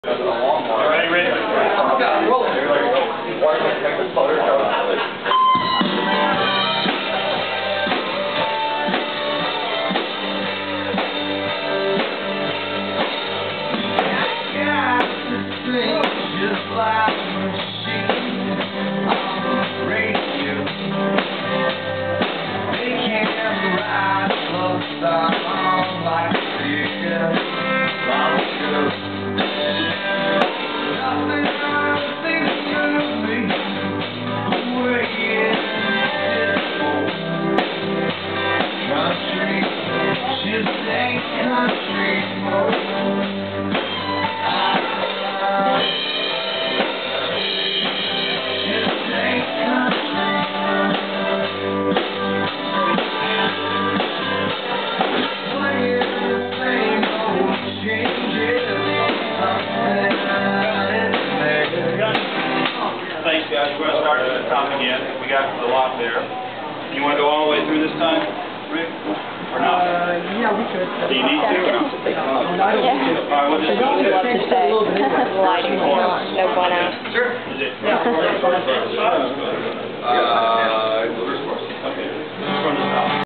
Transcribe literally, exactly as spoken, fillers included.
Ready, ready? Just like a machine on the radio, they can't write a love song like this. Nothing else seems to me way in this country. Just ain't country more. Thanks, guys. We're going to start at the top again. We got the lot there. You want to go all the way through this time, Rick? Or not? Uh, yeah, we could. Do you need to? Or not? Yeah. All right, we'll just do I'd it. love to stay. Lighting, no going out. Sure. Is it? Yeah. Uh,